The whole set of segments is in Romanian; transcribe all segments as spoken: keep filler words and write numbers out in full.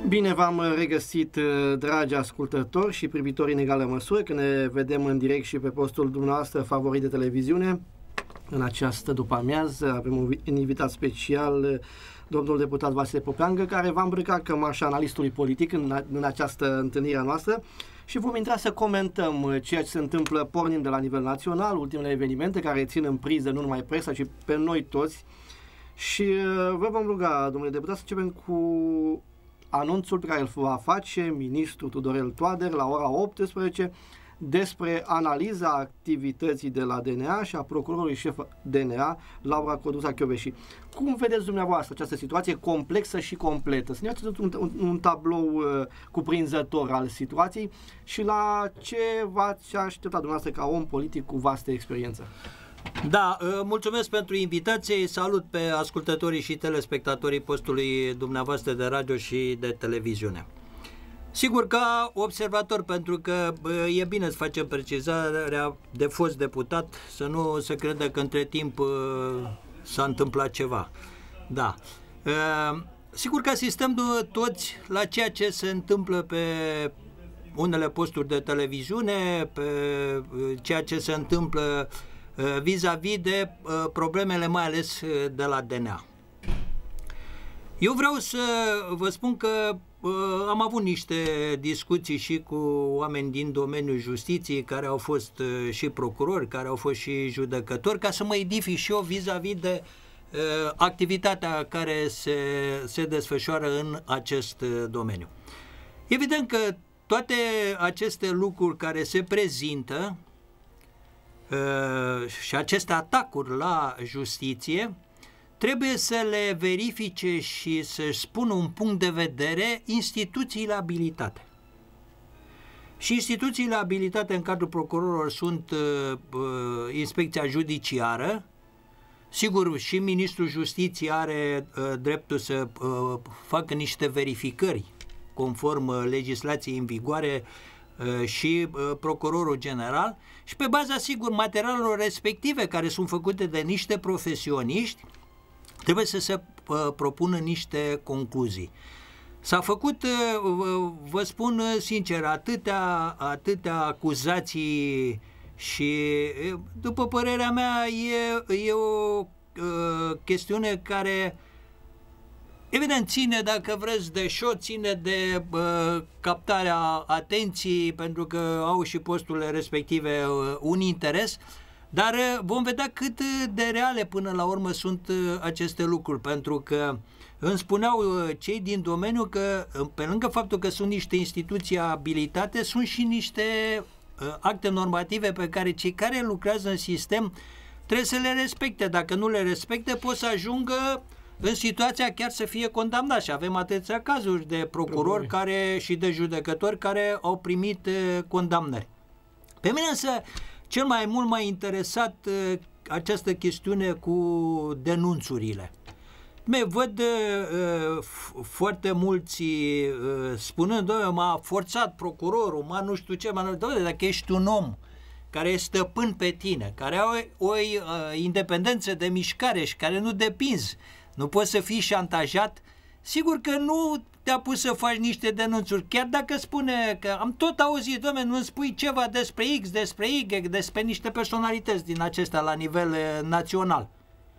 Bine v-am regăsit, dragi ascultători și privitori în egală măsură, că ne vedem în direct și pe postul dumneavoastră favorit de televiziune. În această după-amiază avem un invitat special, domnul deputat Vasile Popeangă, care va îmbrăca cămașa analistului politic în, în această întâlnire noastră și vom intra să comentăm ceea ce se întâmplă pornind de la nivel național, ultimele evenimente care țin în priză nu numai presa, ci pe noi toți. Și vă vom ruga, domnule deputat, să începem cu anunțul pe care îl va face ministrul Tudorel Toader la ora optsprezece despre analiza activității de la D N A și a procurorului șef D N A, Laura Codruța-Kövesi. Cum vedeți dumneavoastră această situație complexă și completă? Să ne dați un, un, un tablou uh, cuprinzător al situației și la ce v-ați aștepta dumneavoastră ca om politic cu vastă experiență? Da, mulțumesc pentru invitație, salut pe ascultătorii și telespectatorii postului dumneavoastră de radio și de televiziune. Sigur, ca observator, pentru că e bine să facem precizarea de fost deputat, să nu se crede că între timp s-a întâmplat ceva. Da. Sigur că asistăm toți la ceea ce se întâmplă pe unele posturi de televiziune, pe ceea ce se întâmplă vis-a-vis de uh, problemele mai ales de la D N A. Eu vreau să vă spun că uh, am avut niște discuții și cu oameni din domeniul justiției care au fost uh, și procurori, care au fost și judecători, ca să mă edific și eu vis-a-vis de uh, activitatea care se, se desfășoară în acest uh, domeniu. Evident că toate aceste lucruri care se prezintă Uh, și aceste atacuri la justiție trebuie să le verifice și să-și spună un punct de vedere instituțiile abilitate. Și instituțiile abilitate în cadrul procurorilor sunt uh, uh, Inspecția Judiciară. Sigur, și Ministrul Justiției are uh, dreptul să uh, facă niște verificări conform uh, legislației în vigoare și procurorul general și pe baza, sigur, materialelor respective care sunt făcute de niște profesioniști, trebuie să se propună niște concluzii. S-a făcut, vă spun sincer, atâtea, atâtea acuzații și, după părerea mea, e, e o chestiune care evident ține, dacă vreți, de show, ține de uh, captarea atenției, pentru că au și posturile respective uh, un interes, dar uh, vom vedea cât de reale până la urmă sunt uh, aceste lucruri, pentru că îmi spuneau uh, cei din domeniu că, uh, pe lângă faptul că sunt niște instituții abilitate, sunt și niște uh, acte normative pe care cei care lucrează în sistem trebuie să le respecte. Dacă nu le respecte, pot să ajungă în situația chiar să fie condamnat și avem atâția cazuri de procurori care, și de judecători care au primit uh, condamnări. Pe mine însă cel mai mult m-a interesat uh, această chestiune cu denunțurile. Me văd uh, foarte mulți uh, spunând, doamne, m-a forțat procurorul, m-a nu știu ce, m-a nu știu, dacă ești un om care e stăpân pe tine, care are o, o uh, independență de mișcare și care nu depinzi, nu poți să fii șantajat, sigur că nu te-a pus să faci niște denunțuri, chiar dacă spune că am tot auzit, dom'le, nu spui ceva despre X, despre Y, despre niște personalități din acestea la nivel uh, național.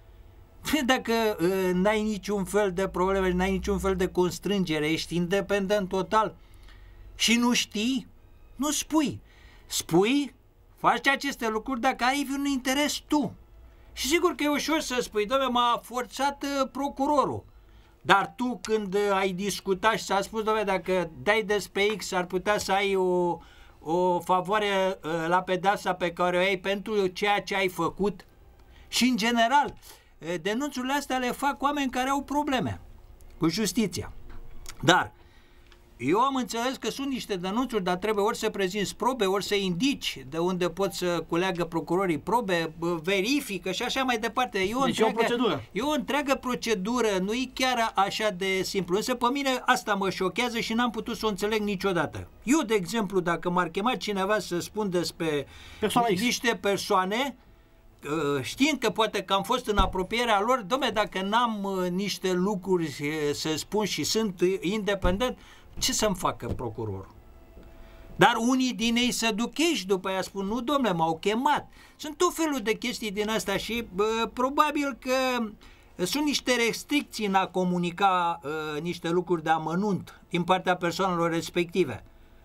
Dacă uh, n-ai niciun fel de probleme, n-ai niciun fel de constrângere, ești independent total și nu știi, nu spui. Spui, faci aceste lucruri dacă ai un interes tu. Și sigur că e ușor să spui, doamne, m-a forțat uh, procurorul. Dar tu când uh, ai discutat și s-a spus, doamne, dacă dai despre X ar putea să ai o, o favoare uh, la pedeapsa pe care o ai pentru ceea ce ai făcut. Și în general, uh, denunțurile astea le fac oameni care au probleme cu justiția. Dar eu am înțeles că sunt niște denunțuri, dar trebuie ori să prezinți probe, ori să indici de unde pot să culeagă procurorii probe, verifică și așa mai departe. E o, deci întreagă, o procedură. E o întreagă procedură, nu e chiar așa de simplu. Însă pe mine asta mă șochează și n-am putut să o înțeleg niciodată. Eu, de exemplu, dacă m-ar chema cineva să spun despre niște persoane știind că poate că am fost în apropierea lor, dom'le, dacă n-am niște lucruri să spun și sunt independent, ce să-mi facă procurorul? Dar unii din ei se duc ei și după aia spun, nu, dom'le, m-au chemat. Sunt tot felul de chestii din astea și bă, probabil că sunt niște restricții în a comunica uh, niște lucruri de amănunt din partea persoanelor respective.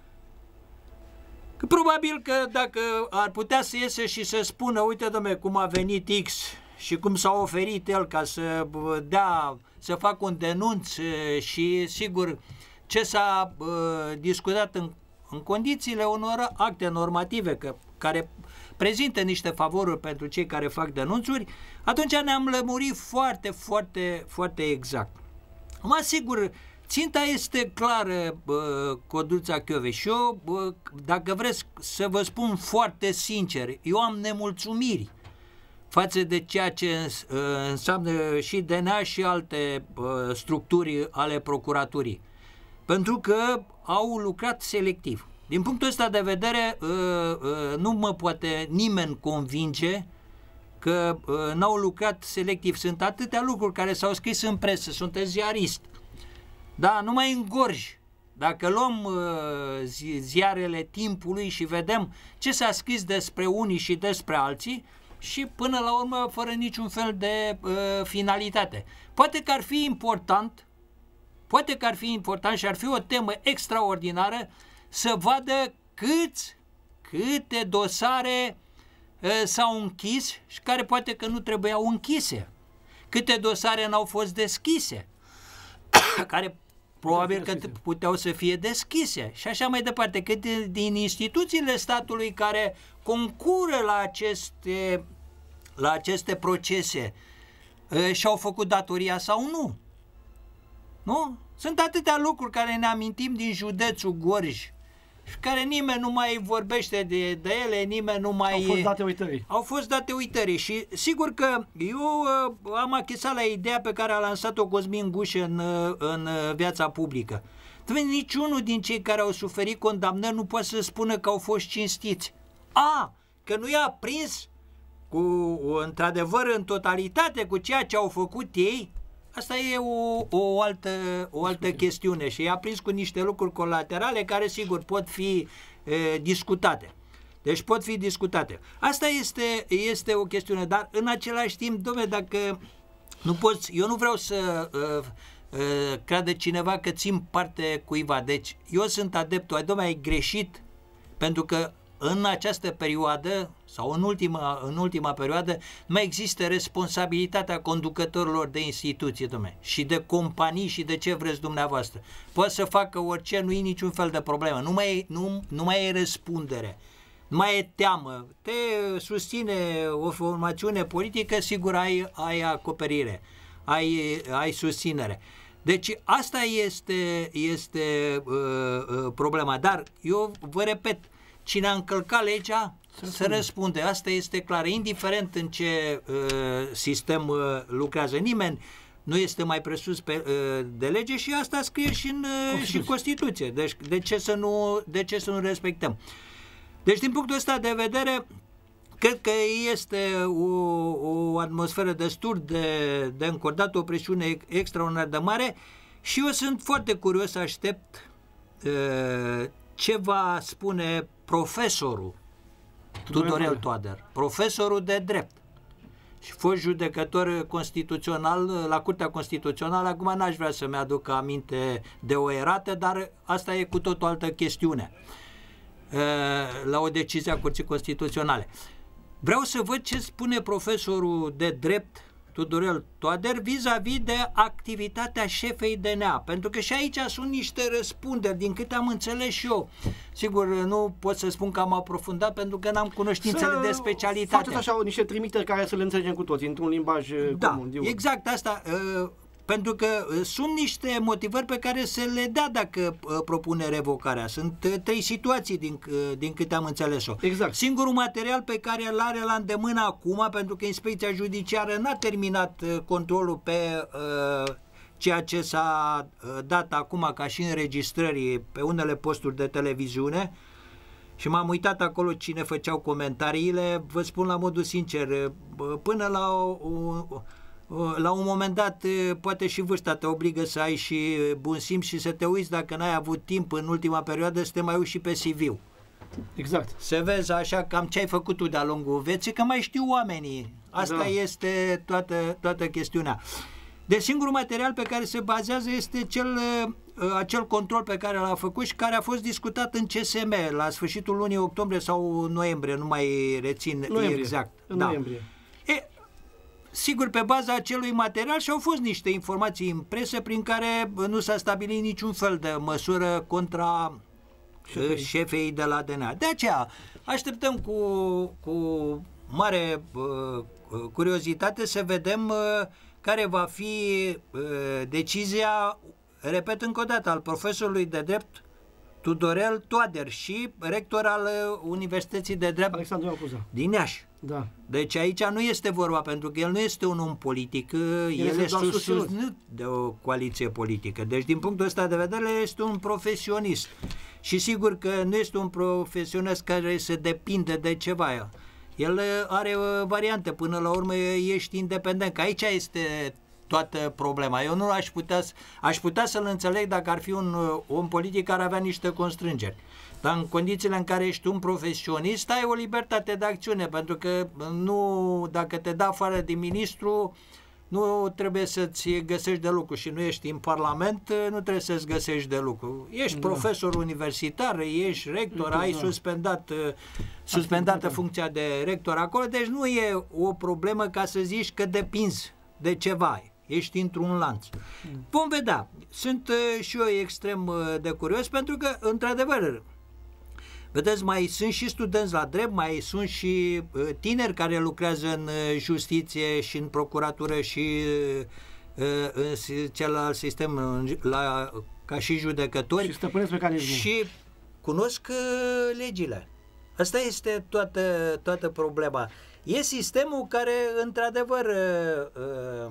Că probabil că dacă ar putea să iese și să spună, uite, dom'le, cum a venit X și cum s-a oferit el ca să dea, să facă un denunț și, sigur, ce s-a uh, discutat în, în condițiile unor acte normative că, care prezintă niște favoruri pentru cei care fac denunțuri, atunci ne-am lămurit foarte, foarte, foarte exact. Mă asigur, ținta este clară, bă, Codruța Chiove, și eu, bă, dacă vreți să vă spun foarte sincer, eu am nemulțumiri față de ceea ce înseamnă și D N A și alte bă, structuri ale procuraturii, pentru că au lucrat selectiv. Din punctul ăsta de vedere, nu mă poate nimeni convinge că n-au lucrat selectiv. Sunt atâtea lucruri care s-au scris în presă, sunteți ziarist. Da, nu mai îngorji. Dacă luăm ziarele timpului și vedem ce s-a scris despre unii și despre alții, și până la urmă fără niciun fel de uh, finalitate. Poate că ar fi important, poate că ar fi important și ar fi o temă extraordinară să vadă câți, câte dosare uh, s-au închis și care poate că nu trebuiau închise. Câte dosare n-au fost deschise, care probabil că puteau să fie deschise și așa mai departe. Câte din instituțiile statului care concură la aceste, la aceste procese uh, și-au făcut datoria sau nu. Nu? Sunt atâtea lucruri care ne amintim din județul Gorj și care nimeni nu mai vorbește de, de ele, nimeni nu mai... Au fost date uitării. Au fost date uitării și sigur că eu uh, am achesat la ideea pe care a lansat-o Cosmin Gușă în, în viața publică. Niciunul din cei care au suferit condamnări nu poate să spună că au fost cinstiți. A, că nu i-a prins cu, într-adevăr, în totalitate cu ceea ce au făcut ei, asta e o, o altă, o altă chestiune și i-a prins cu niște lucruri colaterale care, sigur, pot fi e, discutate. Deci pot fi discutate. Asta este, este o chestiune, dar în același timp, dom'le, dacă nu poți, eu nu vreau să uh, uh, creadă cineva că țin parte cuiva. Deci eu sunt adeptul, dom'le, ai greșit, pentru că în această perioadă sau în ultima, în ultima perioadă nu mai există responsabilitatea conducătorilor de instituție, dom'le, și de companii și de ce vreți dumneavoastră. Poate să facă orice, nu e niciun fel de problemă, nu mai, nu, nu mai e răspundere, nu mai e teamă, te susține o formațiune politică, sigur ai, ai acoperire, ai, ai susținere. Deci asta este, este uh, uh, problema, dar eu vă repet, cine a încălcat legea să, să răspunde. Asta este clar, indiferent în ce uh, sistem uh, lucrează. Nimeni nu este mai presus pe, uh, de lege și asta scrie și în uh, și Constituție. Deci de ce, să nu, de ce să nu respectăm? Deci din punctul ăsta de vedere, cred că este o, o atmosferă destul de, de încordată, o presiune extraordinar de mare și eu sunt foarte curios să aștept uh, ce va spune profesorul Tudorel Toader, profesorul de drept și fost judecător constituțional la Curtea Constituțională. Acum n-aș vrea să-mi aduc aminte de o erată, dar asta e cu tot o altă chestiune la o decizie a Curții Constituționale. Vreau să văd ce spune profesorul de drept Tudorel Toader vis-a-vis de activitatea șefei D N A, pentru că și aici sunt niște răspunderi, din câte am înțeles și eu. Sigur, nu pot să spun că am aprofundat pentru că n-am cunoștințele de specialitate. Faceți așa niște trimiteri care să le înțelegem cu toții, într-un limbaj da, comun. Da, exact asta, uh, pentru că uh, sunt niște motivări pe care se le dea dacă uh, propune revocarea. Sunt uh, trei situații din, uh, din câte am înțeles-o. Exact. Singurul material pe care îl are la îndemână acum, pentru că Inspecția Judiciară n-a terminat uh, controlul pe uh, ceea ce s-a uh, dat acum ca și înregistrări pe unele posturi de televiziune, și m-am uitat acolo cine făceau comentariile, vă spun la modul sincer, până la, o, la un moment dat, poate și vârsta te obligă să ai și bun simț și să te uiți dacă n-ai avut timp în ultima perioadă să te mai uiți și pe C V-ul. Exact. Să vezi așa cam ce ai făcut tu de-a lungul vieții, că mai știu oamenii. Asta da. este toată, toată chestiunea. Deci singurul material pe care se bazează este cel, acel control pe care l-a făcut și care a fost discutat în C S M la sfârșitul lunii octombrie sau noiembrie, nu mai rețin noiembrie. exact. În da. noiembrie. E, sigur, pe baza acelui material și au fost niște informații în presă prin care nu s-a stabilit niciun fel de măsură contra șefei, șefei de la D N A. De aceea așteptăm cu, cu mare uh, curiozitate să vedem uh, care va fi uh, decizia, repet încă o dată, al profesorului de drept Tudorel Toader și rector al Universității de Drept Alexandru Alcuza din Iași. Da. Deci aici nu este vorba, pentru că el nu este un om politic, el, el este susținut de o coaliție politică. Deci din punctul ăsta de vedere este un profesionist. Și sigur că nu este un profesionist care se depinde de ceva. El are variante, până la urmă ești independent, că aici este toată problema. Eu nu aș putea, aș putea să-l înțeleg dacă ar fi un om politic care avea niște constrângeri. Dar în condițiile în care ești un profesionist, ai o libertate de acțiune, pentru că nu, dacă te dă afară din ministru, nu trebuie să-ți găsești de lucru și nu ești în Parlament, nu trebuie să-ți găsești de lucru. Ești da. profesor universitar, ești rector, da. ai suspendat, suspendată funcția de rector acolo, deci nu e o problemă ca să zici că depinzi de ceva. Ești într-un lanț. Vom vedea. Sunt uh, și eu extrem uh, de curios, pentru că, într-adevăr, vedeți, mai sunt și studenți la drept, mai sunt și uh, tineri care lucrează în uh, justiție și în procuratură și uh, în celălalt sistem, uh, la, ca și judecători. Și stăpânesc mecanismul. Și cunosc uh, legile. Asta este toată, toată problema. E sistemul care, într-adevăr, uh, uh,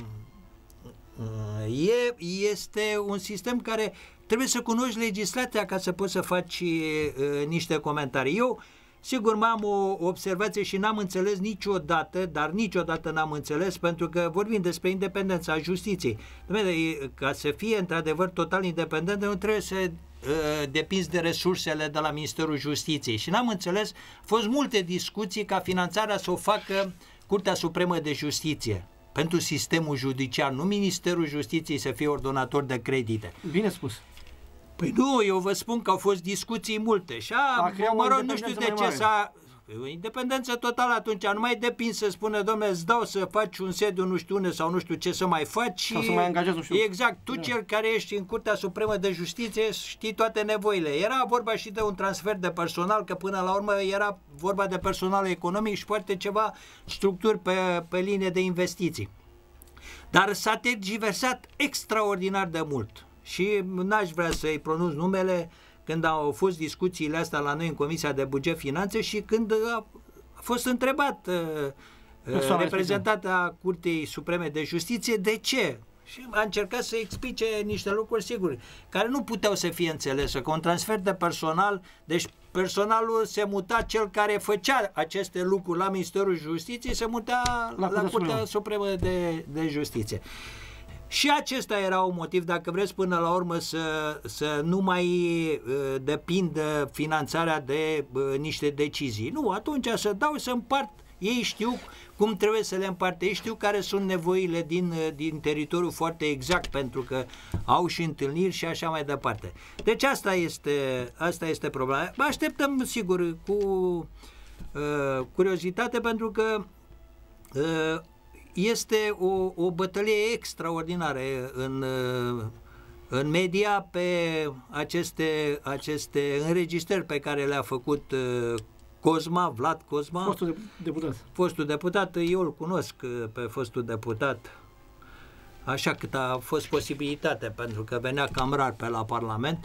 E, este un sistem care trebuie să cunoști legislația ca să poți să faci uh, niște comentarii. Eu, sigur, mai am o observație și n-am înțeles niciodată, dar niciodată n-am înțeles, pentru că vorbim despre independența justiției. Ca să fie într-adevăr total independentă, nu trebuie să uh, depinzi de resursele de la Ministerul Justiției. Și n-am înțeles, au fost multe discuții ca finanțarea să o facă Curtea Supremă de Justiție pentru sistemul judiciar, nu Ministerul Justiției să fie ordonator de credite. Bine spus. Păi nu, eu vă spun că au fost discuții multe și a, mă rog, nu știu de ce s-a... Independență totală atunci, nu mai depinde să spună, dom'le, îți dau să faci un sediu nu știu unde sau nu știu ce să mai faci. Sau să mai angajezi, nu știu. Exact, tu da. Cel care ești în Curtea Supremă de Justiție știi toate nevoile. Era vorba și de un transfer de personal, că până la urmă era vorba de personal economic și poate ceva structuri pe, pe linie de investiții. Dar s-a tergiversat extraordinar de mult și n-aș vrea să-i pronunț numele, când au fost discuțiile astea la noi în Comisia de Buget Finanțe și când a fost întrebat uh, reprezentanta Curții Supreme de Justiție de ce. Și a încercat să explice niște lucruri, sigur, care nu puteau să fie înțelese, că un transfer de personal, deci personalul se muta, cel care făcea aceste lucruri la Ministerul Justiției se muta la, la Curtea Supremă de, de Justiție. Și acesta era un motiv, dacă vreți până la urmă să, să nu mai uh, depindă finanțarea de uh, niște decizii. Nu, atunci să dau să împart. Ei știu cum trebuie să le împarte, ei știu care sunt nevoile din, din teritoriu foarte exact, pentru că au și întâlniri și așa mai departe. Deci asta este, asta este problema. Așteptăm, sigur, cu uh, curiozitate, pentru că uh, este o, o bătălie extraordinară în, în media pe aceste, aceste înregistrări pe care le-a făcut Cosma, Vlad Cosma. Fostul deputat. Fostul deputat, eu îl cunosc pe fostul deputat, așa cât a fost posibilitate, pentru că venea cam rar pe la Parlament.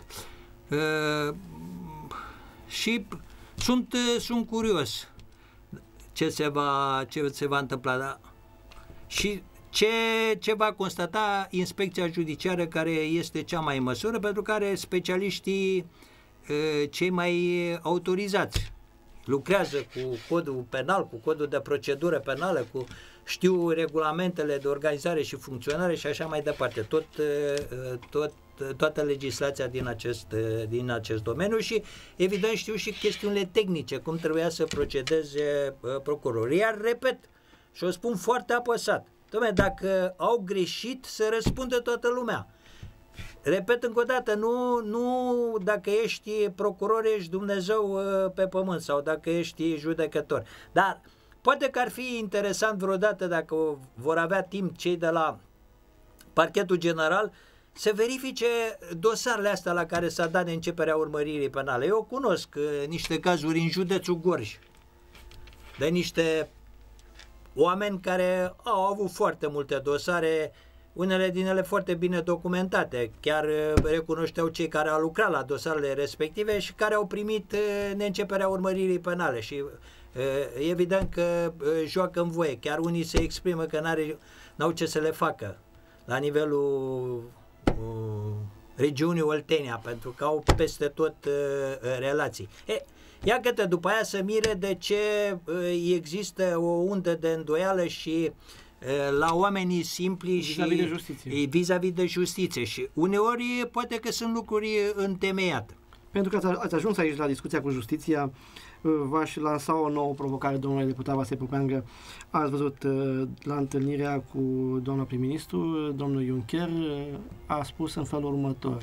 Și sunt, sunt curios ce se va, ce se va întâmpla. Dar și ce, ce va constata Inspecția Judiciară, care este cea mai în măsură, pentru care specialiștii cei mai autorizați. Lucrează cu codul penal, cu codul de procedură penală, cu știu regulamentele de organizare și funcționare și așa mai departe. Tot, tot, toată legislația din acest, din acest domeniu și evident știu și chestiunile tehnice, cum trebuia să procedeze procurorii. Iar repet, și o spun foarte apăsat, dom'le, dacă au greșit, să răspundă toată lumea. Repet încă o dată, nu, nu dacă ești procuror, ești Dumnezeu pe pământ sau dacă ești judecător. Dar poate că ar fi interesant vreodată, dacă vor avea timp cei de la Parchetul General, să verifice dosarele astea la care s-a dat de începerea urmăririi penale. Eu cunosc uh, niște cazuri în județul Gorj de niște oameni care au avut foarte multe dosare, unele din ele foarte bine documentate, chiar uh, recunoșteau cei care au lucrat la dosarele respective și care au primit uh, neînceperea urmăririi penale și uh, evident că uh, joacă în voie, chiar unii se exprimă că n-are, n-au ce să le facă la nivelul uh, regiunii Oltenia, pentru că au peste tot uh, relații. E, iată, după aia se mire de ce uh, există o undă de îndoială și uh, la oamenii simpli vis-a-vis și de justiție. vis-a-vis de justiție și uneori poate că sunt lucruri întemeiate. Pentru că ați ajuns aici la discuția cu justiția, v-aș lansa o nouă provocare, domnule deputat Vasile Popeangă. Ați văzut la întâlnirea cu doamna prim-ministru, domnul Juncker a spus în felul următor,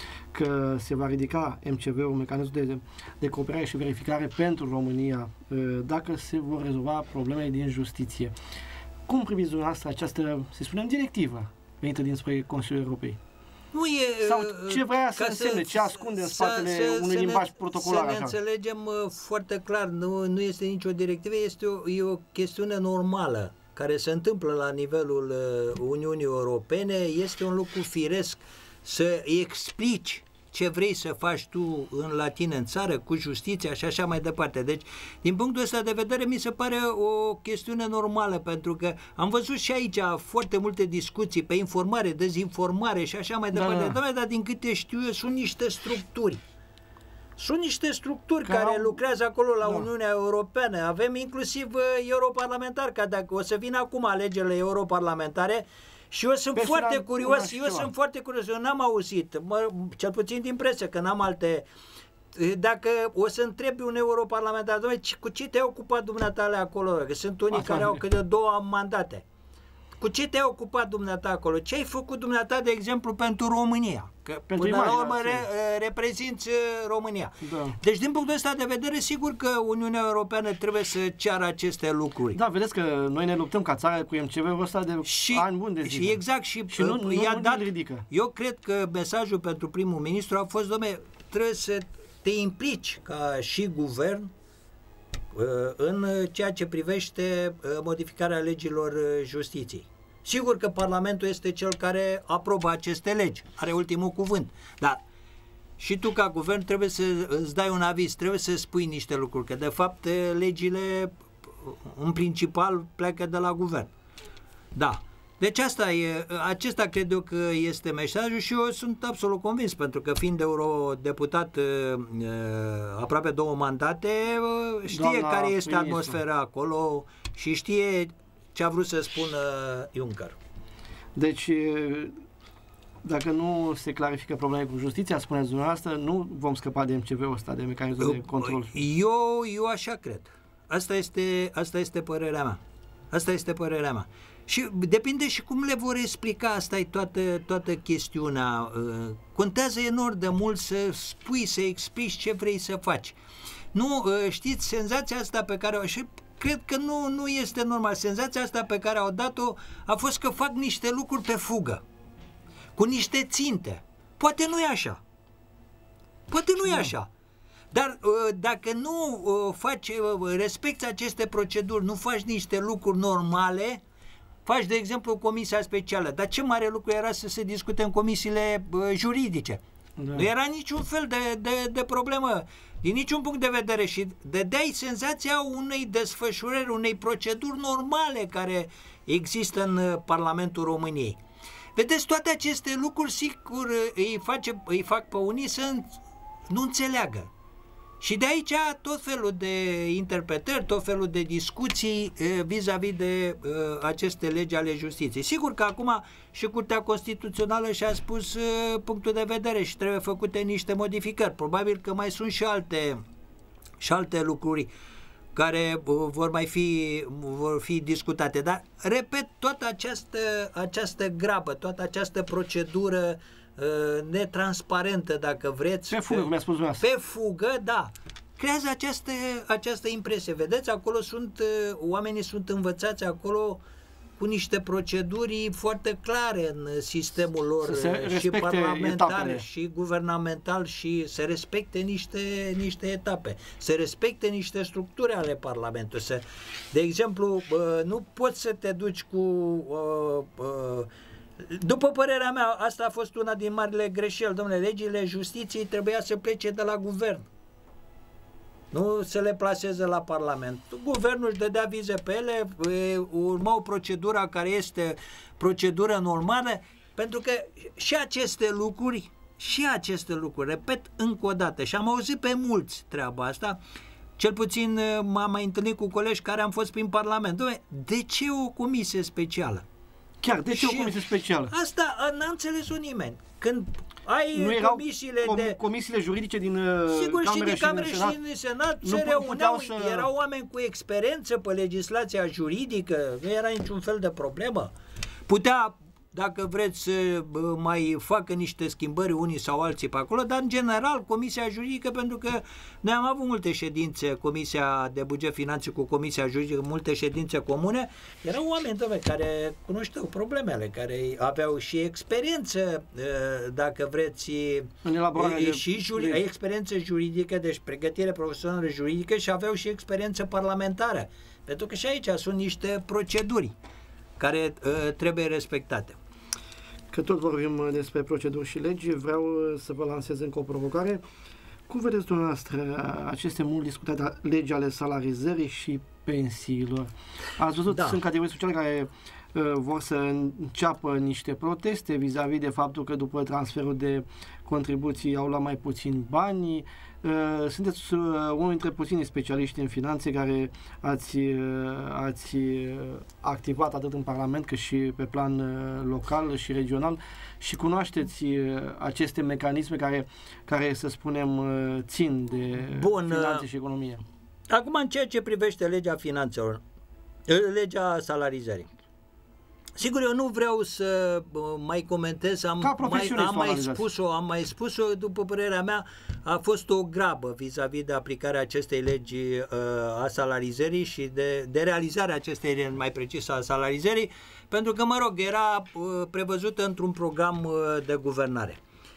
că se va ridica M C V-ul, mecanismul de, de cooperare și verificare pentru România, dacă se vor rezolva problemele din justiție. Cum priviți dumneavoastră această, să spunem, directivă venită dinspre Consiliul Europei? Nu e, sau ce vrea să însemne, ce ascunde în spatele să, unui limbaj protocolar? Să ne așa? înțelegem foarte clar, nu, nu este nicio directivă, este o, e o chestiune normală care se întâmplă la nivelul Uniunii Europene, este un lucru firesc să explici ce vrei să faci tu în la tine în țară, cu justiția și așa mai departe. Deci, din punctul ăsta de vedere, mi se pare o chestiune normală, pentru că am văzut și aici foarte multe discuții pe informare, dezinformare și așa mai departe. Da, da. Doamne, dar din câte știu eu, sunt niște structuri. Sunt niște structuri care, care au... lucrează acolo la da. Uniunea Europeană. Avem inclusiv uh, europarlamentari, că dacă o să vină acum alegerile europarlamentare, și eu sunt Personal, foarte curios, eu sunt foarte curios, eu n-am auzit, mă, cel puțin din presă, că n-am alte, dacă o să întrebi un europarlamentar, doamne, cu ce te-ai ocupat dumneata acolo, că sunt unii Asta care au câte două mandate. Cu ce te-ai ocupat dumneata acolo? Ce ai făcut dumneata, de exemplu, pentru România? Că pentru până la urmă re, reprezinți România. Da. Deci, din punctul ăsta de vedere, sigur că Uniunea Europeană trebuie să ceară aceste lucruri. Da, vedeți că noi ne luptăm ca țară cu M C V-ul ăsta de și, ani buni de zile. Și exact. Și, și nu, nu, i-a nu dat, ridică. Eu cred că mesajul pentru primul ministru a fost, dom'le, trebuie să te implici ca și guvern în ceea ce privește modificarea legilor justiției. Sigur că Parlamentul este cel care aprobă aceste legi, are ultimul cuvânt, dar și tu ca guvern trebuie să îți dai un aviz, trebuie să spui niște lucruri, că de fapt legile în principal pleacă de la guvern. Da. Deci asta e, acesta cred eu că este mesajul și eu sunt absolut convins, pentru că fiind eurodeputat aproape două mandate, știe Doamna care este atmosfera acolo și știe ce a vrut să spună Juncker. Deci, dacă nu se clarifică probleme cu justiția, spuneți dumneavoastră, nu vom scăpa de M C V-ul ăsta, de mecanismul de control. Eu, eu așa cred. Asta este, asta este părerea mea. Asta este părerea mea. Și depinde și cum le vor explica, asta e toată, toată chestiunea. Contează enorm de mult să spui, să explici ce vrei să faci. Nu, știți, senzația asta pe care o... Și cred că nu, nu este normal. Senzația asta pe care au dat-o a fost că fac niște lucruri pe fugă, cu niște ținte. Poate nu e așa. Poate nu e așa. Dar dacă nu faci, respecti aceste proceduri, nu faci niște lucruri normale, faci, de exemplu, comisia specială. Dar ce mare lucru era să se discute în comisiile juridice. Da. Nu era niciun fel de, de, de problemă, din niciun punct de vedere, și dădeai senzația unei desfășurări, unei proceduri normale care există în Parlamentul României. Vedeți, toate aceste lucruri, sigur, îi, face, îi fac pe unii să nu înțeleagă. Și de aici tot felul de interpretări, tot felul de discuții vis-a-vis de uh, aceste legi ale justiției. Sigur că acum și Curtea Constituțională și-a spus uh, punctul de vedere și trebuie făcute niște modificări. Probabil că mai sunt și alte, și alte lucruri care uh, vor mai fi, vor fi discutate. Dar, repet, toată această, această grabă, toată această procedură netransparentă, dacă vreți. Pe fugă, cum mi-a spus dumneavoastră. Pe fugă, da. Creează această, această impresie. Vedeți, acolo sunt, oamenii sunt învățați acolo cu niște proceduri foarte clare în sistemul lor și parlamentar etapele. Și guvernamental și să respecte niște, niște etape, să respecte niște structuri ale Parlamentului. Să, de exemplu, nu poți să te duci cu uh, uh, după părerea mea, asta a fost una din marile greșeli, domnule, legile justiției trebuia să plece de la guvern. Nu să le plaseze la Parlament. Guvernul își dădea vize pe ele, urmau procedura care este procedură normală, pentru că și aceste lucruri, și aceste lucruri, repet încă o dată, și am auzit pe mulți treaba asta, cel puțin m-am mai întâlnit cu colegi care am fost prin Parlament. Dom'le, de ce o comisie specială? Chiar, de ce o comisie specială? Asta n-a înțeles-o nimeni. Când ai nu erau comisiile com de... comisiile juridice din Sigur, Camere și din Camere și, și din Senat nu se reuneau, să... erau oameni cu experiență pe legislația juridică, nu era niciun fel de problemă. Putea, dacă vreți, să mai facă niște schimbări unii sau alții pe acolo, dar în general Comisia Juridică, pentru că noi am avut multe ședințe, Comisia de Buget Finanțe cu Comisia Juridică, multe ședințe comune, erau oameni, dom'le, care cunoșteau problemele, care aveau și experiență, dacă vreți, în elaborarea și juri, experiență juridică, deci pregătire profesională juridică, și aveau și experiență parlamentară, pentru că și aici sunt niște proceduri care uh, trebuie respectate. Că tot vorbim despre proceduri și legi, vreau să vă lansez încă o provocare. Cum vedeți dumneavoastră aceste mult discutate legi ale salarizării și pensiilor? Ați văzut, da. Sunt categorii sociale care uh, vor să înceapă niște proteste vis-a-vis -vis de faptul că după transferul de contribuții au luat mai puțin bani. Uh, sunteți uh, unul dintre puțini specialiști în finanțe care ați, uh, ați activat atât în Parlament cât și pe plan uh, local și regional și cunoașteți uh, aceste mecanisme care, care, să spunem, uh, țin de Bun, finanțe și economie. Acum, în ceea ce privește legea finanțelor, legea salarizării. Sigur, eu nu vreau să mai comentez, am mai, am mai spus-o, am mai spus-o, după părerea mea, a fost o grabă vis-a-vis -vis de aplicarea acestei legi uh, a salarizării și de, de realizarea acestei, mai precis, a salarizării, pentru că, mă rog, era uh, prevăzută într-un program uh, de guvernare.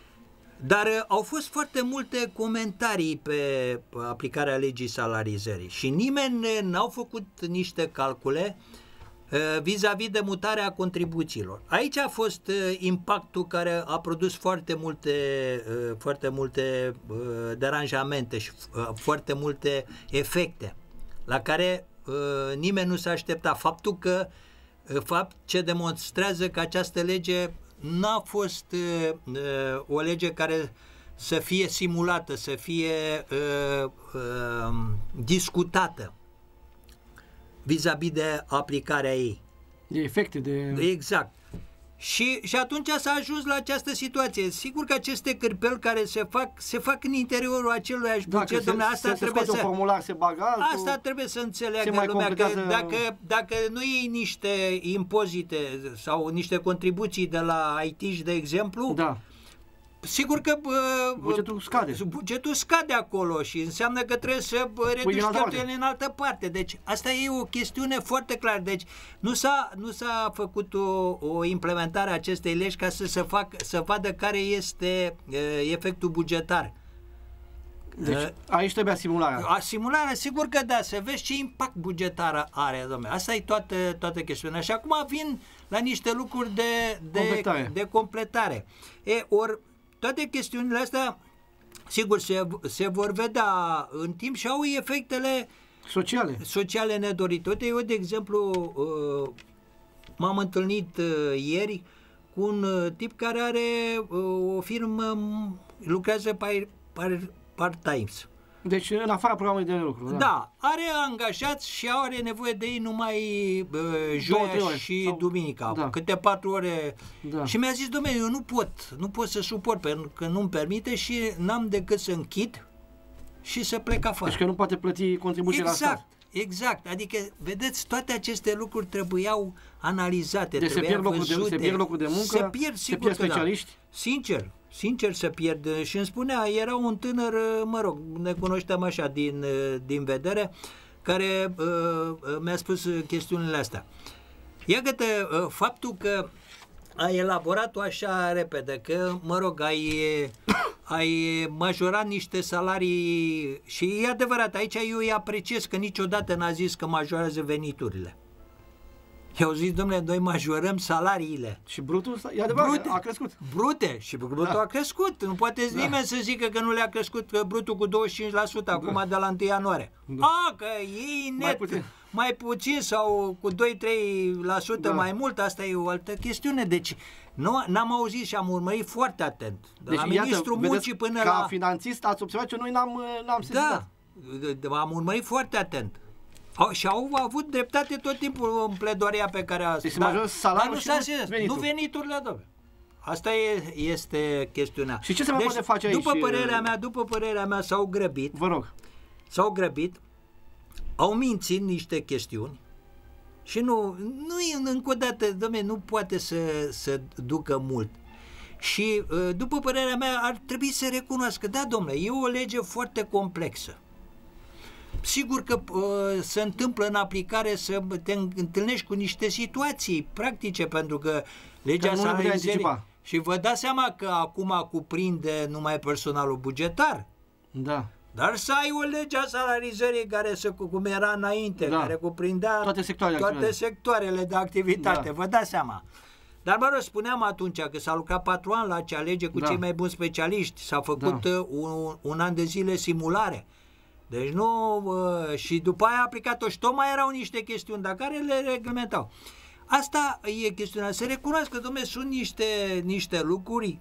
Dar uh, au fost foarte multe comentarii pe aplicarea legii salarizării și nimeni n-au făcut niște calcule vis-a-vis -vis de mutarea contribuțiilor. Aici a fost impactul care a produs foarte multe, foarte multe deranjamente și foarte multe efecte la care nimeni nu s-a așteptat. Faptul că, fapt ce demonstrează că această lege n-a fost o lege care să fie simulată, să fie discutată vis-a-vis -vis de aplicarea ei. De efecte, de... Exact. Și, și atunci s-a ajuns la această situație. Sigur că aceste cârpeli care se fac, se fac în interiorul aceluiași buget, domnule, asta se, trebuie se să... formular, se bagă altul, asta trebuie să înțeleagă lumea, completează... că dacă, dacă nu iei niște impozite sau niște contribuții de la I T, de exemplu, da. Sigur că uh, bugetul scade. Bugetul scade acolo și înseamnă că trebuie să reduci cheltuielile în altă parte. Deci asta e o chestiune foarte clară. Deci nu s-a, nu s-a făcut o, o implementare a acestei legi ca să se facă, să vadă care este uh, efectul bugetar. Deci uh, aici trebuia simularea. A, simularea, sigur că da, să vezi ce impact bugetar are, domnule. Asta e toată, toată chestiunea. Și acum vin la niște lucruri de, de completare. De completare. E, or, toate chestiunile astea, sigur, se, se vor vedea în timp și au efectele sociale, sociale nedorite. Uite, eu, de exemplu, m-am întâlnit ieri cu un tip care are o firmă, lucrează pe, part-times. Deci în afara programului de lucru. Da, da, are angajați și are nevoie de ei numai uh, joia și sau... duminica, da. câte patru ore. Da. Și mi-a zis, domnule, eu nu pot, nu pot să suport, pentru că nu-mi permite și n-am decât să închid și să plec afară. Deci că nu poate plăti contribuții exact, la stat. Exact, adică, vedeți, toate aceste lucruri trebuiau analizate, deci trebuiau se pierd văzute. Locul de, se pierd locul de muncă, se pierd, sigur se pierd specialiști. Da. Sincer, sincer se pierd. Și îmi spunea, era un tânăr, mă rog, ne cunoșteam așa din, din vedere, care uh, mi-a spus chestiunile astea. Iată, uh, faptul că ai elaborat-o așa repede, că, mă rog, ai, ai majorat niște salarii și e adevărat, aici eu îi apreciez că niciodată n-a zis că majorează veniturile. Eu zic, domnule, noi majorăm salariile. Și brutul, e adevărat, brute, a crescut. Brute, și brutul da. a crescut. Nu poate da. nimeni să zică că nu le-a crescut brutul cu douăzeci și cinci la sută da. acum de la întâi ianuarie. Da. A, că ei net, mai puțin. mai puțin sau cu doi trei la sută da. mai mult, asta e o altă chestiune. Deci, nu, n-am auzit și am urmărit foarte atent. De deci, la iată, ministrul muncii până ca la... Ca finanțist ați observat că noi n-am n-am sesizat. Da, am urmărit foarte atent. Au, și au avut dreptate tot timpul în pledoaria pe care a... Deci dar, dar nu s-a zis, nu veniturile, domnule. Asta e, este chestiunea. Și ce se mai deci, poate face aici? După părerea mea, după părerea mea s-au grăbit. Vă rog. S-au grăbit, au mințit niște chestiuni și nu, nu încă o dată, dom'le, nu poate să, să ducă mult. Și după părerea mea ar trebui să recunoască, da, dom'le, e o lege foarte complexă. Sigur că uh, se întâmplă în aplicare să te întâlnești cu niște situații practice, pentru că legea salarizării... Și vă dați seama că acum cuprinde numai personalul bugetar. Da. Dar să ai o lege a salarizării care să, cum era înainte, da. care cuprindea toate sectoarele, toate sectoarele de activitate. Da. Vă dați seama. Dar mă rog, spuneam atunci că s-a lucrat patru ani la acea lege cu da. cei mai buni specialiști. S-a făcut da. un, un an de zile simulare. Deci nu, uh, și după aia a aplicat-o și tocmai erau niște chestiuni, dar care le reglementau. Asta e chestiunea, să recunoască, dom'le, sunt niște, niște lucruri,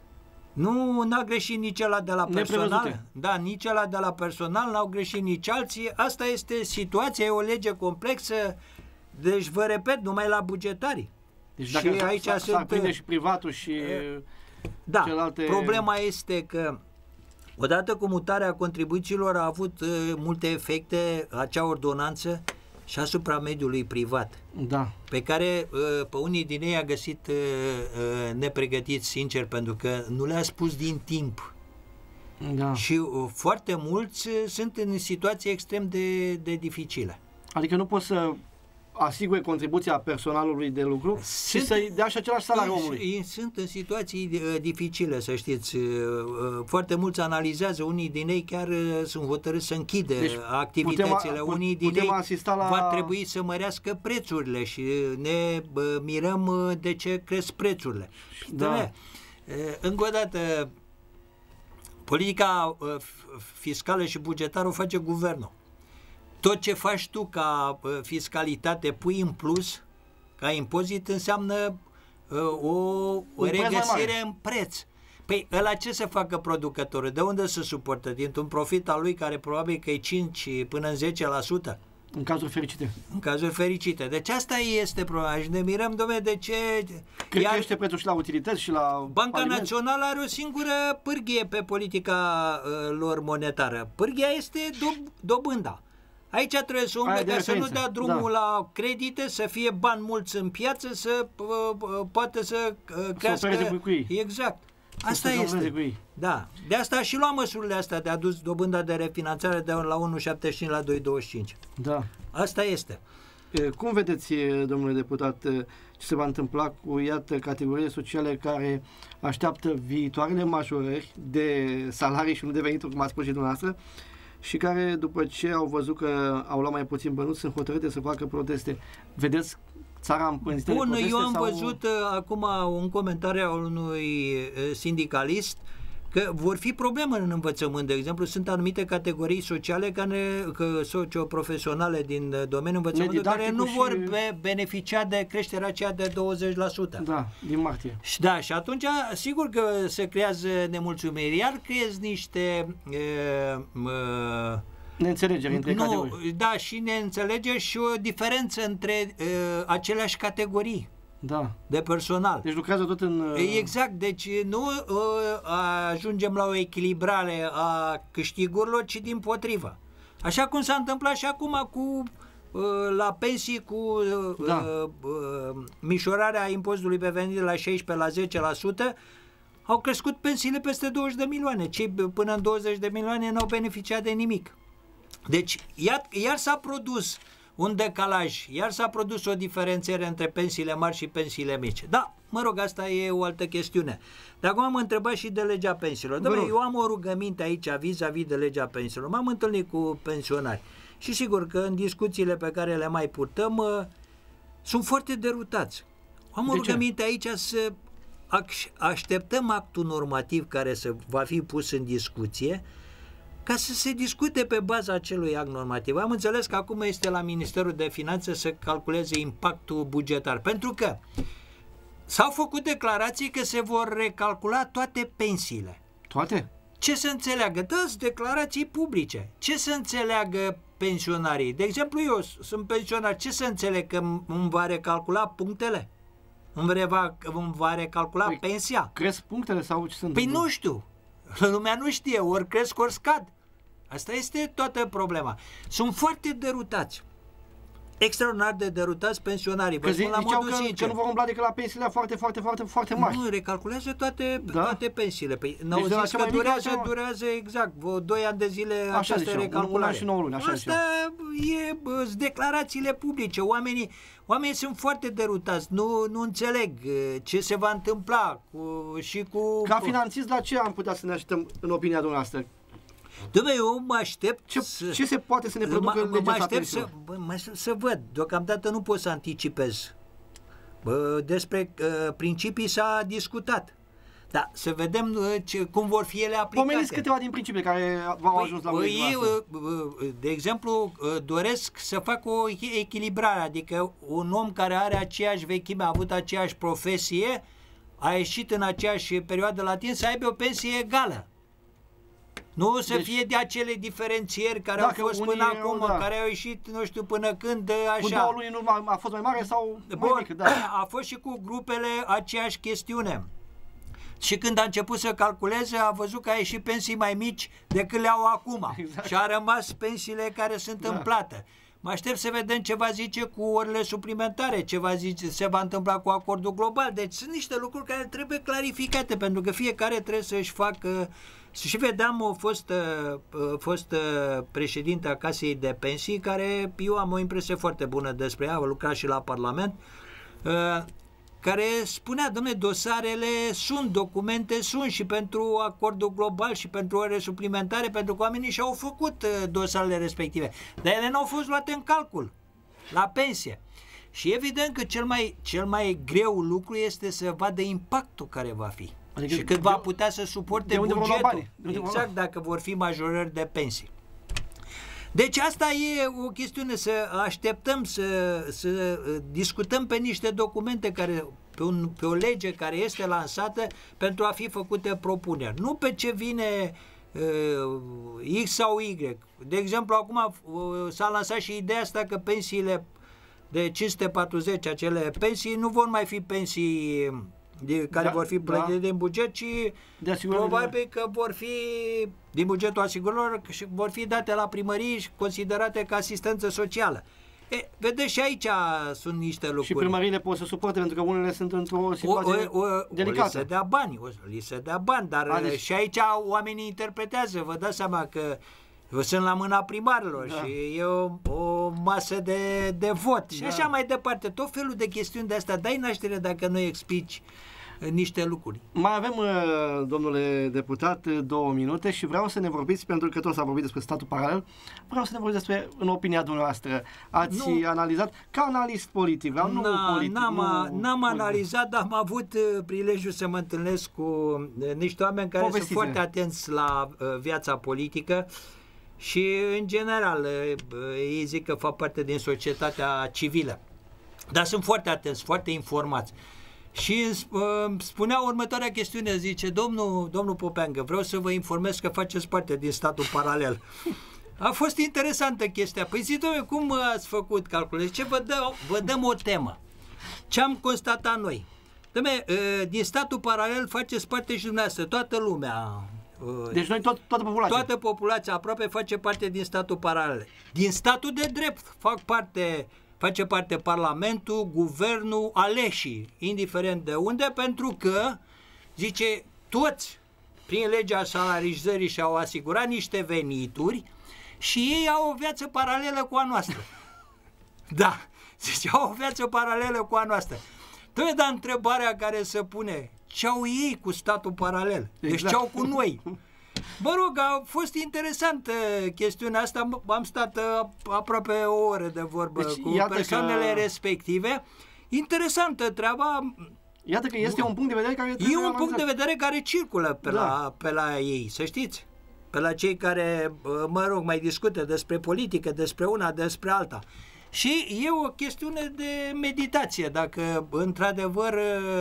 nu n-a greșit nici ăla de la personal, da, nici ăla de la personal, n-au greșit nici alții, asta este situația, e o lege complexă, deci vă repet, numai la bugetari. Deci dacă și aici s-ar prinde și privatul și da, celelalte... problema este că odată cu mutarea contribuțiilor a avut uh, multe efecte acea ordonanță și asupra mediului privat, da. pe care uh, pe unii din ei a găsit uh, uh, nepregătiți, sincer, pentru că nu le-a spus din timp. Da. Și uh, foarte mulți uh, sunt în situații extrem de, de dificile. Adică nu poți să asigure contribuția personalului de lucru sunt, și să-i dea și același salariu omului. Sunt în situații uh, dificile, să știți. Uh, uh, foarte mulți analizează, unii din ei chiar uh, sunt hotărâți să închide deci activitățile. Putem, unii din ei la... va trebui să mărească prețurile și ne uh, mirăm uh, de ce cresc prețurile. Da. Uh, încă o dată, politica uh, fiscală și bugetară o face guvernul. Tot ce faci tu ca uh, fiscalitate pui în plus, ca impozit, înseamnă uh, o, o regăsire în preț. Păi ăla ce să facă producătorul? De unde să suportă? Dintr-un profit al lui care probabil că e cinci până în zece la sută? În cazuri fericite. În cazuri fericite. Deci asta este problema. Și ne mirăm, dom'le, de ce... Cred Iar... că este prețul și la utilități și la Banca aliment. Națională are o singură pârghie pe politica uh, lor monetară. Pârghia este dob- dobânda. Aici trebuie să umble ca să nu dea drumul da. la credite, să fie bani mulți în piață, să uh, uh, poate să uh, crească... Să cu ei. Exact. Asta este. Da. De asta și lua măsurile astea de a dus dobânda de refinanțare de la unu virgulă șaptezeci și cinci la doi virgulă douăzeci și cinci. Da. Asta este. Cum vedeți, domnule deputat, ce se va întâmpla cu, iată, categoriile sociale care așteaptă viitoarele majorări de salarii și nu de venituri, cum ați spus și dumneavoastră, și care, după ce au văzut că au luat mai puțin bănuți, sunt hotărâte să facă proteste? Vedeți țara împânzită de proteste? Bun, eu am sau... văzut uh, acum un comentariu al unui uh, sindicalist că vor fi probleme în învățământ. De exemplu, sunt anumite categorii sociale, care, că socioprofesionale din domeniul învățământului, care nu și... vor be beneficia de creșterea aceea de douăzeci la sută. Da, din martie. Și da, și atunci, sigur că se creează nemulțumiri, iar creezi niște... E, e, neînțelegeri între nu, categorii. Da, și neînțelegeri și o diferență între uh, aceleași categorii da. de personal. Deci lucrează tot în... Uh... Exact, deci nu uh, ajungem la o echilibrare a câștigurilor, ci dimpotrivă. Așa cum s-a întâmplat și acum cu uh, la pensii, cu uh, da. uh, uh, mișorarea impozitului pe venit de la șaisprezece la zece la sută, au crescut pensiile peste douăzeci de milioane. Cei până în douăzeci de milioane n-au beneficiat de nimic. Deci, iar, iar s-a produs un decalaj, iar s-a produs o diferențiere între pensiile mari și pensiile mici. Da, mă rog, asta e o altă chestiune. Dar acum am întrebat și de legea pensiilor. Dom'le, eu am o rugăminte aici vis-a-vis de legea pensiilor. M-am întâlnit cu pensionari și sigur că în discuțiile pe care le mai purtăm sunt foarte derutați. Am o rugăminte aici să așteptăm actul normativ care să va fi pus în discuție, ca să se discute pe baza acelui act normativ. Am înțeles că acum este la Ministerul de Finanțe să calculeze impactul bugetar, pentru că s-au făcut declarații că se vor recalcula toate pensiile. Toate? Ce să înțeleagă? Dă-ți declarații publice. Ce să înțeleagă pensionarii? De exemplu, eu sunt pensionar. Ce să înțeleg? Că îmi va recalcula punctele? Îmi va, îmi va recalcula păi, pensia? Cresc punctele sau ce sunt? Păi nu știu. Lumea nu știe, ori cresc, ori scad. Asta este toată problema. Sunt foarte derutați. Extraordinar de derutați pensionarii. Vă spun la modul că, sincer. că nu vor umbla decât la pensiile foarte, foarte, foarte, foarte mari. Nu, recalculează toate, da? toate pensiile. Păi, deci n-au zis că durează, mică, durează exact, vreo doi ani de zile așa această recalculare. Un și nouă luni, așa Asta e bă, declarațiile publice. Oamenii, oamenii sunt foarte derutați. Nu, nu înțeleg ce se va întâmpla cu, și cu... Ca finanțist, la ce am putea să ne așteptăm în opinia dumneavoastră? Dom'le, eu mă aștept ce, să, ce se poate să ne producă în legea mă aștept să, bă, mă aștept să văd. Deocamdată nu pot să anticipez. Bă, despre uh, principii s-a discutat. Dar să vedem uh, ce, cum vor fi ele aplicate. Pomeniți câteva din principiile care v-au păi, ajuns la voi. De exemplu, doresc să fac o echilibrare, adică un om care are aceeași vechime, a avut aceeași profesie, a ieșit în aceeași perioadă la timp, să aibă o pensie egală. Nu să deci, fie de acele diferențieri care au fost până acum, da. care au ieșit, nu știu, până când, așa. Cu două luni în urmă a fost mai mare sau Bun, mai mic? Da. A fost și cu grupele aceeași chestiune. Și când a început să calculeze, a văzut că a ieșit pensii mai mici decât le au acum. Exact. Și a rămas pensiile care sunt da. în plată. Mă aștept să vedem ce va zice cu orele suplimentare, ce va zice, se va întâmpla cu acordul global. Deci sunt niște lucruri care trebuie clarificate, pentru că fiecare trebuie să-și facă... Și vedeam o fostă, fostă președinte a Casei de Pensii, care eu am o impresie foarte bună despre ea, a lucrat și la Parlament, care spunea, dom'le, dosarele sunt, documente sunt și pentru acordul global și pentru ore suplimentare, pentru că oamenii și-au făcut dosarele respective. Dar ele n-au fost luate în calcul la pensie. Și evident că cel mai, cel mai greu lucru este să vadă impactul care va fi. Adică și cât va putea să suporte bugetul. Exact, dacă vor fi majorări de pensii. Deci asta e o chestiune, să așteptăm să, să discutăm pe niște documente, care, pe, un, pe o lege care este lansată pentru a fi făcute propuneri. Nu pe ce vine uh, X sau Y. De exemplu, acum uh, s-a lansat și ideea asta că pensiile de cinci sute patruzeci, acele pensii, nu vor mai fi pensii de, care da, vor fi plătite da. din buget, ci probabil că vor fi din bugetul asigurărilor și vor fi date la primării și considerate ca asistență socială. E, vedeți, și aici sunt niște lucruri. Și primăriile pot să suporte, pentru că unele sunt într-o situație o, o, o, delicată. O li se dea bani, o li se dea bani, dar A, deci... și aici oamenii interpretează, vă dați seama că sunt la mâna primarilor da. și e o, o masă de, de vot da. și așa mai departe, tot felul de chestiuni de astea. Dai naștere dacă nu explici niște lucruri. Mai avem, domnule deputat, două minute și vreau să ne vorbiți, pentru că tot s-a vorbit despre statul paralel, vreau să ne vorbiți despre, în opinia dumneavoastră, ați nu, analizat ca analist politic, vreau, nu politic. N-am, nu n-am politic. analizat, dar am avut prilejul să mă întâlnesc cu niște oameni care Povestiți-ne. sunt foarte atenți la viața politică și, în general, ei zic că fac parte din societatea civilă. Dar sunt foarte atenți, foarte informați. Și uh, spunea următoarea chestiune, zice, domnul, domnul Popeangă, vreau să vă informez că faceți parte din statul paralel. A fost interesantă chestia. Păi zi, domnule, cum ați făcut calculele? Ce vă, dă, vă dăm o temă. Ce am constatat noi? Dom'le, uh, din statul paralel faceți parte și dumneavoastră, toată lumea. Uh, deci noi tot, toată populația. Toată populația aproape face parte din statul paralel. Din statul de drept fac parte... face parte Parlamentul, Guvernul, aleșii, indiferent de unde, pentru că, zice, toți, prin legea salarizării și-au asigurat niște venituri și ei au o viață paralelă cu a noastră. Da, zice, au o viață paralelă cu a noastră. Trebuie, dar întrebarea care se pune, ce au ei cu statul paralel? Deci exact. Ce au cu noi? Mă rog, a fost interesantă chestiunea asta, am stat aproape o oră de vorbă deci, cu persoanele că... respective. Interesantă treaba. Iată că este un punct de vedere care e un punct de vedere care circulă pe, da. la, pe la ei, să știți. Pe la cei care, mă rog, mai discută despre politică, despre una, despre alta. Și e o chestiune de meditație, dacă într-adevăr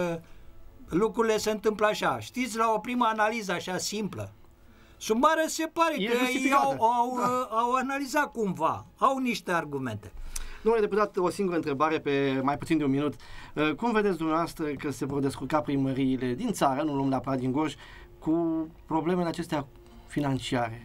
lucrurile se întâmplă așa. Știți, la o primă analiză așa simplă, sumară se pare e că ei au, au, da. au analizat cumva, au niște argumente. Domnule deputat, o singură întrebare pe mai puțin de un minut. Cum vedeți dumneavoastră că se vor descurca primăriile din țară, nu luăm neapărat din Gorj, cu problemele acestea financiare?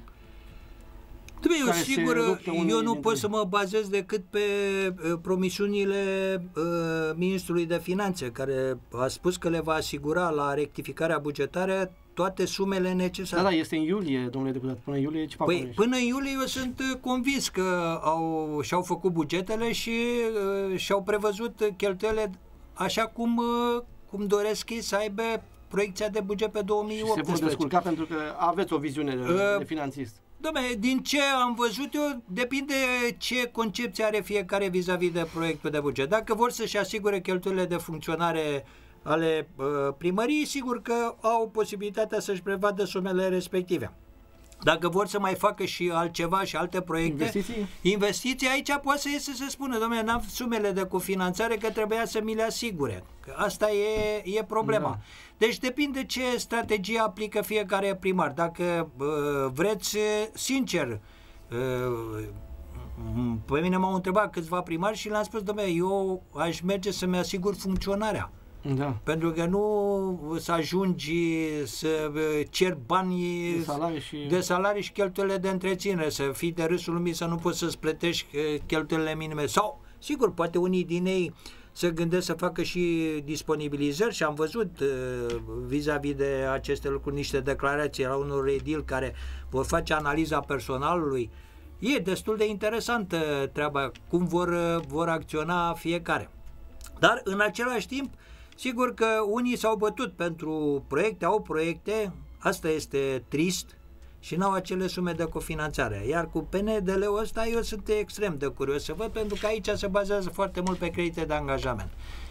Eu sigur, eu nu pot să mă bazez decât pe uh, promisiunile uh, Ministrului de Finanțe, care a spus că le va asigura la rectificarea bugetară toate sumele necesare. Da, da, este în iulie, domnule deputat, până în iulie ce fac? Păi, până în iulie eu sunt convins că au, și-au făcut bugetele și uh, și-au prevăzut cheltuielile așa cum, uh, cum doresc ei să aibă proiecția de buget pe două mii optsprezece. Și se vor descurca pentru că aveți o viziune de, uh, de finanțist. Dom'le, din ce am văzut eu, depinde ce concepție are fiecare vis-a-vis de proiectul de buget. Dacă vor să-și asigure cheltuielile de funcționare ale uh, primăriei, sigur că au posibilitatea să-și prevadă sumele respective. Dacă vor să mai facă și altceva și alte proiecte, investiții, investiții aici poate să iese să se spună, dom'le, n-am sumele de cofinanțare că trebuia să mi le asigure. Că asta e, e problema. Da. Deci depinde ce strategie aplică fiecare primar. Dacă uh, vreți, sincer, uh, pe mine m-au întrebat câțiva primari și le-am spus, dom'le, eu aș merge să-mi asigur funcționarea. Da. Pentru că nu să ajungi să cer bani de salarii și, de salarii și cheltuielile de întreținere, să fii de râsul lumii, să nu poți să-ți plătești cheltuielile minime. Sau, sigur, poate unii din ei se gândesc să facă și disponibilizări și am văzut vis-a-vis -vis de aceste lucruri niște declarații la unor edili care vor face analiza personalului. E destul de interesantă treaba, cum vor, vor acționa fiecare. Dar, în același timp, sigur că unii s-au bătut pentru proiecte, au proiecte, asta este trist, și n-au acele sume de cofinanțare. Iar cu P N D L-ul ăsta eu sunt extrem de curios să văd, pentru că aici se bazează foarte mult pe credite de angajament.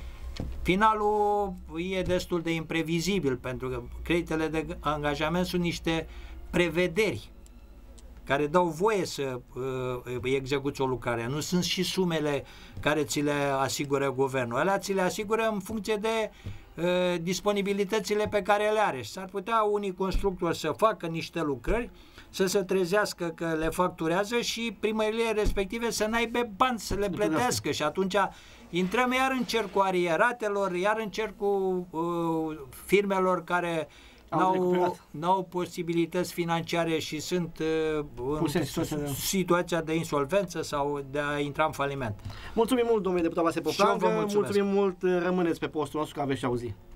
Finalul e destul de imprevizibil, pentru că creditele de angajament sunt niște prevederi care dau voie să uh, execuți o lucrare. Nu sunt și sumele care ți le asigură guvernul. Alea ți le asigură în funcție de uh, disponibilitățile pe care le are. Și s-ar putea unii constructori să facă niște lucrări, să se trezească că le facturează și primările respective să n-aibă bani să le plătească. Și atunci intrăm iar în cercul arieratelor, iar în cercul uh, firmelor care N-au, n-au posibilități financiare și sunt uh, în situația de... situația de insolvență sau de a intra în faliment. Mulțumim mult, domnule deputat Vasile Popeangă, mulțumim mult, rămâneți pe postul nostru, că aveți și auzi.